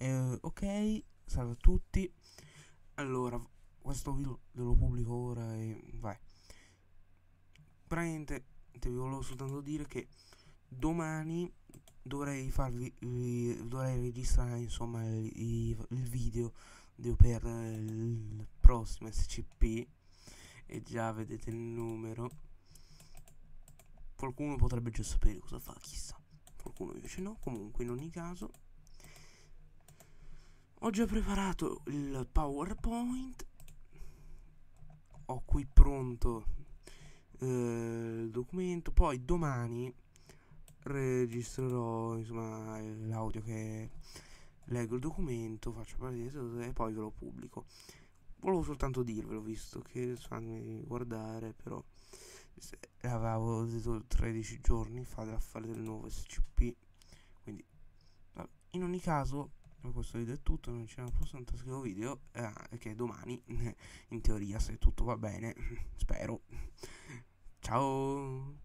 Ok, salve a tutti. Allora, questo video lo pubblico ora e vai. Praticamente ti volevo soltanto dire che domani dovrei registrare insomma il video per il prossimo SCP e già vedete il numero. Qualcuno potrebbe già sapere cosa fa, chissà. Qualcuno invece no. Comunque in ogni caso ho già preparato il PowerPoint, ho qui pronto il documento, poi domani registrerò insomma l'audio che leggo il documento, faccio partire e poi ve lo pubblico. Volevo soltanto dirvelo, visto che fammi guardare, però avevo detto 13 giorni fa da fare del nuovo SCP, quindi vabbè. In ogni caso per questo video è tutto, non c'è una prossima video che è domani, in teoria, se tutto va bene, spero. Ciao.